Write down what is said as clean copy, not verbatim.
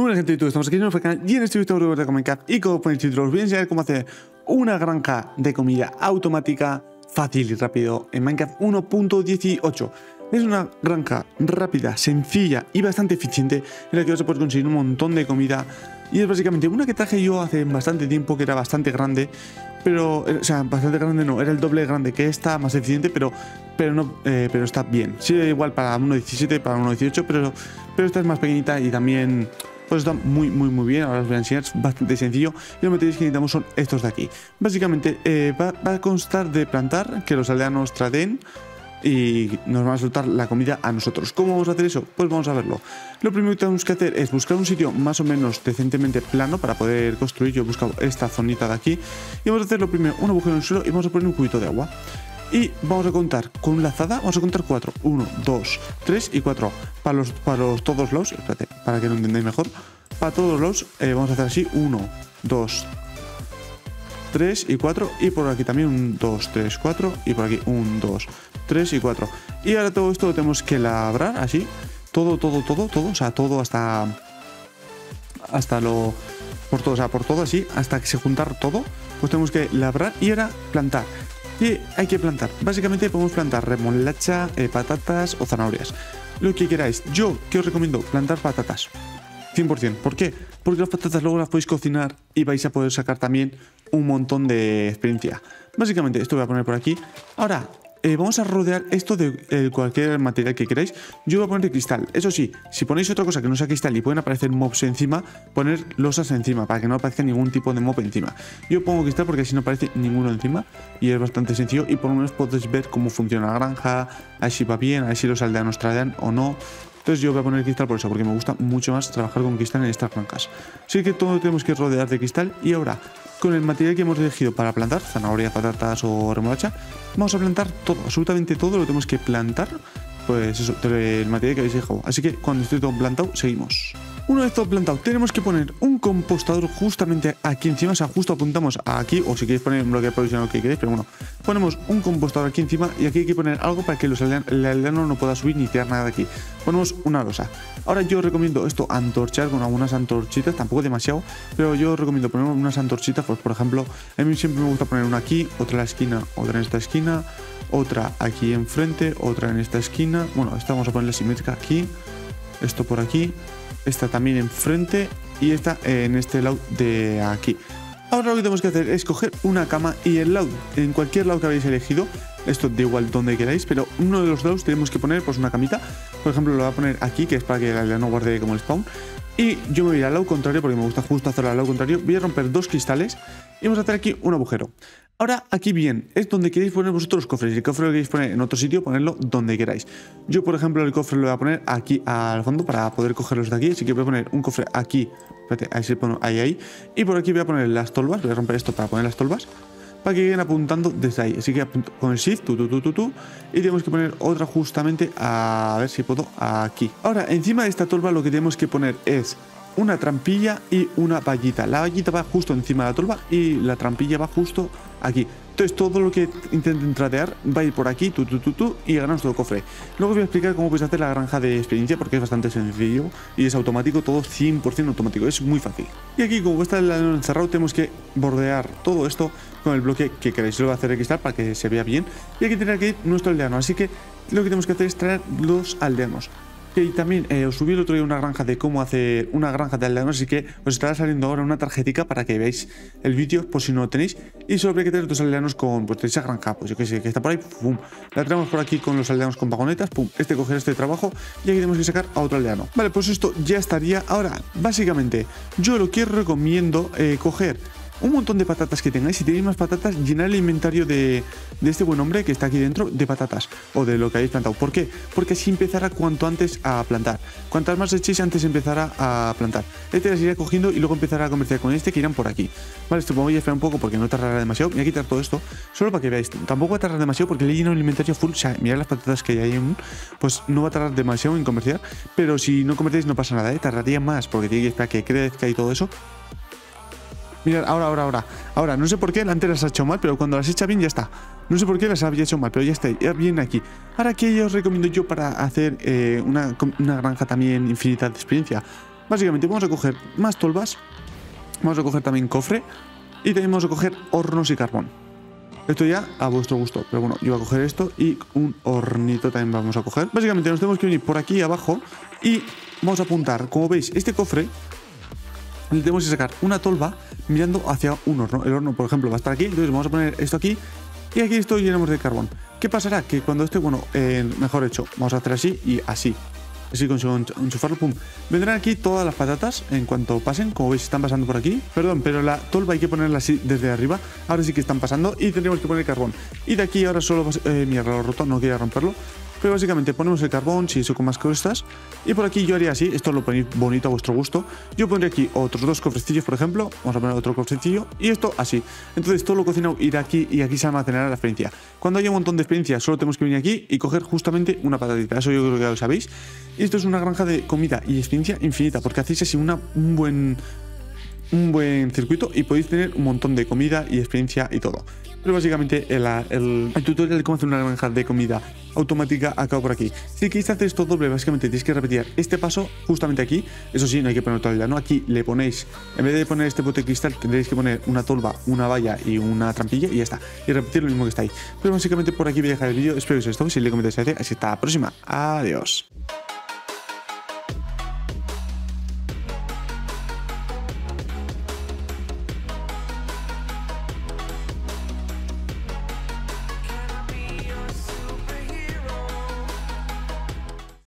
Muy buena gente de YouTube, estamos aquí en nuestro canal y en este vídeo de Minecraft y como ponéis título os voy a enseñar cómo hacer una granja de comida automática fácil y rápido en Minecraft 1.18. Es una granja rápida, sencilla y bastante eficiente en la que vas a poder conseguir un montón de comida y es básicamente una que traje yo hace bastante tiempo que era bastante grande, pero, o sea, bastante grande no, era el doble de grande que esta, más eficiente, pero está bien. Sí, igual para 1.17, para 1.18, pero esta es más pequeñita y también pues está muy bien. Ahora os voy a enseñar, es bastante sencillo y los materiales que necesitamos son estos de aquí. Básicamente va a constar de plantar, que los aldeanos traden y nos van a soltar la comida a nosotros. ¿Cómo vamos a hacer eso? Pues vamos a verlo. Lo primero que tenemos que hacer es buscar un sitio más o menos decentemente plano para poder construir. Yo he buscado esta zonita de aquí y vamos a hacer lo primero, un agujero en el suelo y vamos a poner un cubito de agua. Y vamos a contar con una lazada, vamos a contar 4. 1, 2, 3 y 4. Para todos los, espérate, para que lo entendáis mejor. Para todos los, vamos a hacer así, 1, 2, 3 y 4. Y por aquí también 1, 2, 3, 4. Y por aquí 1, 2, 3 y 4. Y ahora todo esto lo tenemos que labrar así. Todo. O sea, todo hasta lo... Por todo, o sea, por todo así, hasta que se juntar todo. Pues tenemos que labrar y ahora plantar. ¿Qué hay que plantar? Básicamente podemos plantar remolacha, patatas o zanahorias. Lo que queráis. Yo, que os recomiendo? Plantar patatas. 100%. ¿Por qué? Porque las patatas luego las podéis cocinar y vais a poder sacar también un montón de experiencia. Básicamente, esto voy a poner por aquí. Ahora, vamos a rodear esto de cualquier material que queráis. Yo voy a poner de cristal. Eso sí, si ponéis otra cosa que no sea cristal y pueden aparecer mobs encima, poner losas encima para que no aparezca ningún tipo de mob encima. Yo pongo cristal porque así no aparece ninguno encima y es bastante sencillo y por lo menos podéis ver cómo funciona la granja, a ver si va bien, a ver si los aldeanos tradean o no. Entonces yo voy a poner cristal por eso, porque me gusta mucho más trabajar con cristal en estas granjas. Así que todo tenemos que rodear de cristal y ahora, con el material que hemos elegido para plantar, zanahoria, patatas o remolacha, vamos a plantar todo, absolutamente todo lo tenemos que plantar, pues eso, el material que habéis dejado. Así que cuando esté todo plantado, seguimos. Una vez todo plantado, tenemos que poner un compostador justamente aquí encima, o sea, justo apuntamos aquí, o si queréis poner un bloque de provisional que queréis, pero bueno, ponemos un compostador aquí encima y aquí hay que poner algo para que el aldeano no pueda subir ni tirar nada de aquí. Ponemos una losa. Ahora yo os recomiendo esto antorchar con algunas antorchitas, tampoco demasiado, pero yo os recomiendo poner unas antorchitas, pues por ejemplo, a mí siempre me gusta poner una aquí, otra en la esquina, otra en esta esquina, otra aquí enfrente, otra en esta esquina. Bueno, esta vamos a ponerla simétrica aquí, esto por aquí, esta también enfrente y esta en este lado de aquí. Ahora lo que tenemos que hacer es coger una cama y el lado, en cualquier lado que habéis elegido, esto da igual donde queráis, pero uno de los lados tenemos que poner pues una camita. Por ejemplo, lo voy a poner aquí, que es para que el aldeano guarde como el spawn. Y yo me voy al lado contrario, porque me gusta justo hacerlo al lado contrario. Voy a romper dos cristales y vamos a hacer aquí un agujero. Ahora, aquí bien, es donde queréis poner vosotros los cofres. Si el cofre lo queréis poner en otro sitio, ponerlo donde queráis. Yo, por ejemplo, el cofre lo voy a poner aquí al fondo para poder cogerlos de aquí. Así que voy a poner un cofre aquí. Espérate, ahí se pone, ahí. Y por aquí voy a poner las tolvas. Voy a romper esto para poner las tolvas, para que lleguen apuntando desde ahí. Así que con el shift, y tenemos que poner otra justamente, a ver si puedo, aquí. Ahora, encima de esta tolva lo que tenemos que poner es una trampilla y una vallita. La vallita va justo encima de la tolva y la trampilla va justo aquí. Entonces todo lo que intenten tradear va a ir por aquí, y ganamos todo el cofre. Luego os voy a explicar cómo podéis hacer la granja de experiencia, porque es bastante sencillo y es automático, todo 100% automático, es muy fácil. Y aquí, como está el aldeano encerrado, tenemos que bordear todo esto con el bloque que queráis. Yo lo voy a hacer de cristal para que se vea bien. Y aquí tendrá que ir nuestro aldeano, así que lo que tenemos que hacer es traer los aldeanos. Y también os subí el otro día una granja de cómo hacer una granja de aldeanos, así que os estará saliendo ahora una tarjetica para que veáis el vídeo por si no lo tenéis. Y sobre hay que tener los aldeanos con pues, esa granja, pues yo que sé, que está por ahí, pum. La traemos por aquí con los aldeanos con vagonetas, pum. Este coger este trabajo y aquí tenemos que sacar a otro aldeano. Vale, pues esto ya estaría. Ahora, básicamente, yo lo que os recomiendo coger un montón de patatas que tengáis. Si tenéis más patatas, llenar el inventario de este buen hombre que está aquí dentro de patatas o de lo que habéis plantado. ¿Por qué? Porque así empezará cuanto antes a plantar. Cuantas más echéis, antes empezará a plantar. Este las irá cogiendo y luego empezará a comerciar con este, que irán por aquí. Vale, esto me voy a esperar un poco porque no tardará demasiado. Me voy a quitar todo esto solo para que veáis. Tampoco va a tardar demasiado porque le he llenado el inventario full. O sea, mirad las patatas que hay ahí aún. Pues no va a tardar demasiado en comerciar. Pero si no comerciáis no pasa nada, tardaría más porque tiene que esperar que crezca y todo eso. Mirad, ahora, no sé por qué antes las ha hecho mal, pero cuando las echa bien ya está. No sé por qué las había hecho mal, pero ya está, ya bien aquí. Ahora, ¿qué os recomiendo yo para hacer una granja también infinita de experiencia? Básicamente vamos a coger más tolvas, vamos a coger también cofre y también vamos a coger hornos y carbón. Esto ya a vuestro gusto, pero bueno, yo voy a coger esto y un hornito también vamos a coger. Básicamente nos tenemos que venir por aquí abajo y vamos a apuntar, como veis, este cofre le tenemos que sacar una tolva mirando hacia un horno. El horno, por ejemplo, va a estar aquí, entonces vamos a poner esto aquí y aquí esto llenamos de carbón. ¿Qué pasará? Que cuando esté, bueno, mejor hecho, vamos a hacer así y así. Así consigo enchufarlo, pum. Vendrán aquí todas las patatas en cuanto pasen, como veis están pasando por aquí. Perdón, pero la tolva hay que ponerla así desde arriba. Ahora sí que están pasando y tendremos que poner carbón. Y de aquí ahora solo, mierda, lo he roto, no quería romperlo. Pero básicamente ponemos el carbón, si eso con más cosas. Y por aquí yo haría así, esto lo ponéis bonito a vuestro gusto. Yo pondría aquí otros 2 cofrecillos, por ejemplo. Vamos a poner otro cofrecillo y esto así. Entonces todo lo cocinado irá aquí y aquí se almacenará la experiencia. Cuando haya un montón de experiencia solo tenemos que venir aquí y coger justamente una patatita. Eso yo creo que ya lo sabéis. Y esto es una granja de comida y experiencia infinita porque hacéis así un buen circuito y podéis tener un montón de comida y experiencia y todo. Pero básicamente el tutorial de cómo hacer una granja de comida automática acaba por aquí. Si queréis hacer esto doble, básicamente tenéis que repetir este paso justamente aquí. Eso sí, no hay que poner toda la, ¿no? Aquí le ponéis, en vez de poner este bote de cristal, tendréis que poner una tolva, una valla y una trampilla y ya está. Y repetir lo mismo que está ahí. Pero básicamente por aquí voy a dejar el vídeo. Espero que os haya gustado. Si le comentáis, así hasta la próxima. Adiós.